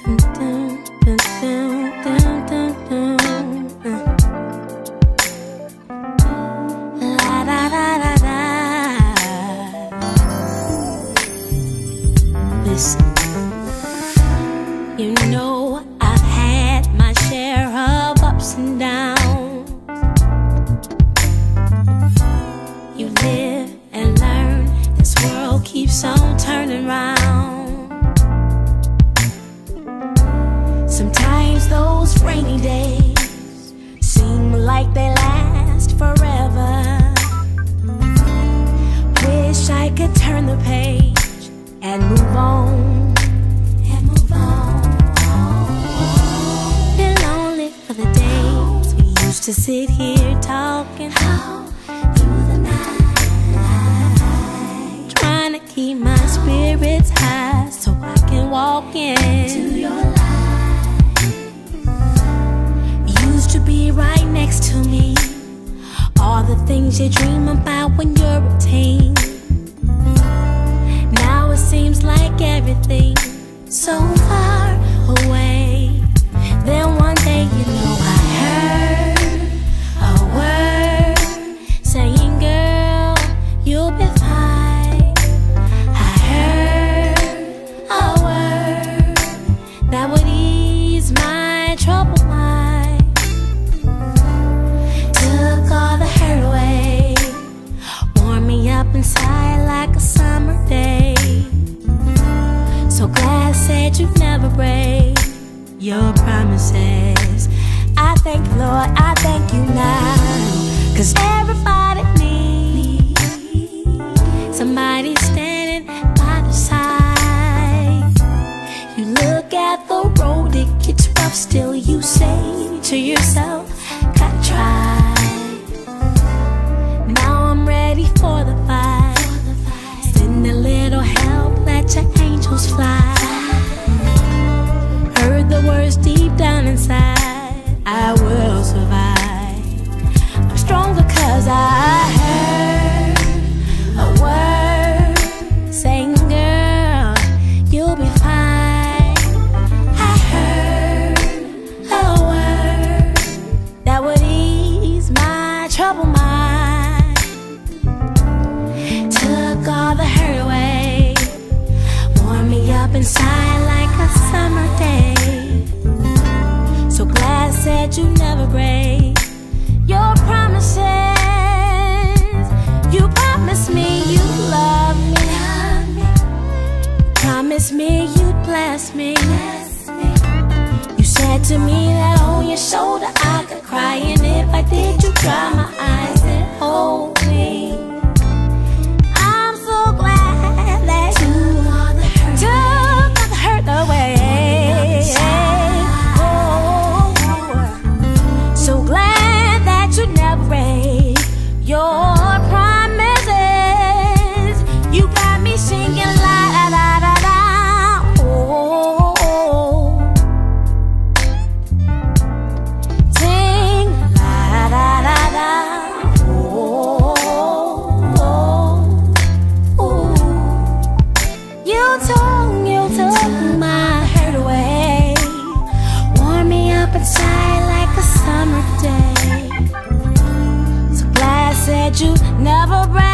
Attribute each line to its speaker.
Speaker 1: Listen, you know I've had my share of ups and downs. You live and learn, this world keeps on turning round. Sometimes those rainy days seem like they last forever. Wish I could turn the page and move on, Been lonely for the days we used to sit here talking all through the night, trying to keep my spirits high so I can walk into your life. You used to be right next to me, all the things you dream about when you're a teen. Now it seems like everything's so far away. Then one day, you know, I heard a word saying, girl, you'll be fine. I heard a word that would ease my troubled mind, took all the hurt away, warmed me up inside like a summer day. So glad said you'd never break your promises. I thank you, Lord, I thank you now, 'cause everybody needs somebody standing by the side. You look at the road, it gets rough, still you say to yourself, gotta try. Now I'm ready for the fight. Send a little help, let your angels fly. Heard the words deep down inside, I will survive. I'm stronger 'cause I heard a word saying, girl, you'll be fine. I heard a word that would ease my troubled mind, took all the hurt away, warmed me up inside like a summer day. So glad said you never break your promises. You promised me you'd love me, promised me you'd bless me. You said to me that on your shoulder I could cry, and if I did, you dry my eyes and hold me. I'm so glad that you took all the hurt away. So glad that you never break your promises. You got me singing la da da da da. Oh, sing la da da da. Oh, you took my hurt away, warm me up inside like a summer day. So glad said you never break